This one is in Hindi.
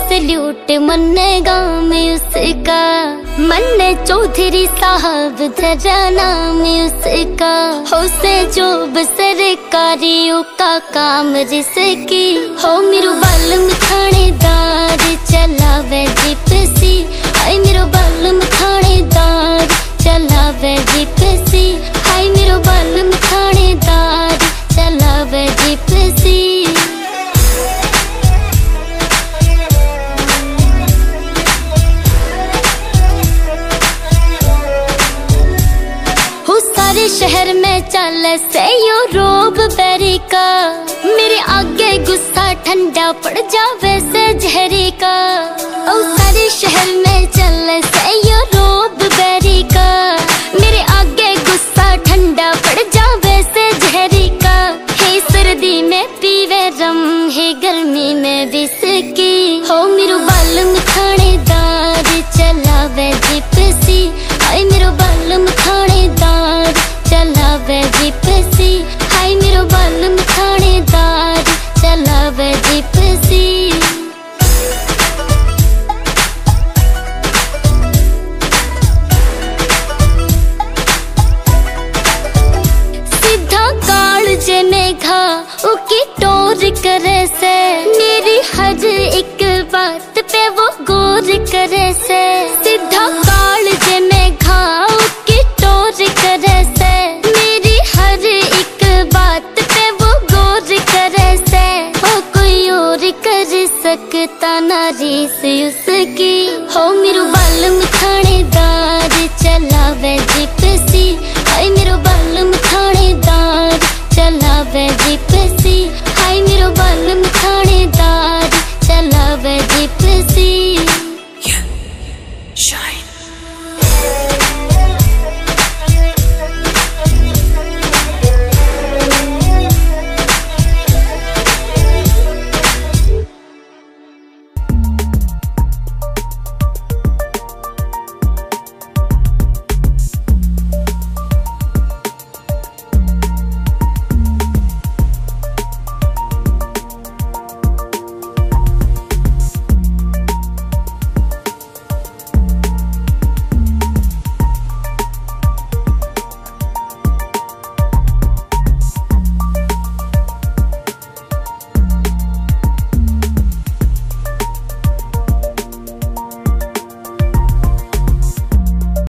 सल्यूट मन्नेगा मैं उसका। मन्ने चौधरी साहब तेरा नाम उसका। हो से जॉब सरकारियों का काम रिसकी। हो मेरो बालम थानेदार चलावे जीपसी। हाय मेरो बालम थानेदार चलावे जीपसी। हाय मेरो बालम थानेदार चलावे जीपसी। सारे शहर में चले से यो रोब बेरी का। मेरे आगे गुस्सा ठंडा पड़ जावे से जहरी का। ओ सारे शहर में चले से यो रोब बेरी का। मेरे आगे गुस्सा ठंडा पड़ जावे से जहरी का। हे सर्दी में पीवे रम, हे गर्मी में विस्की। हो मेरो बालम थानेदार चलावे जीपसी। हाय मेरो बालम थानेदार चलावे जीपसी। हाय मेरो बालम थानेदार चलावे जीपसी। सीधा काल जे मेघा उकी टोर करे से। मेरी हर एक बात पे वो गौर करे से। सीधा काल जे मेघा उकी टोर करे से। मेरी हर एक बात पे वो गौर करे से। हो कोई और कर सकता ना रीस उसकी। हो मेरो बालम थानेदार चलावे जीपसी। हाय मेरो बालम थानेदार चलावे जीपसी। हाय मेरो बालम थानेदार चलावे जीपसी। Shine.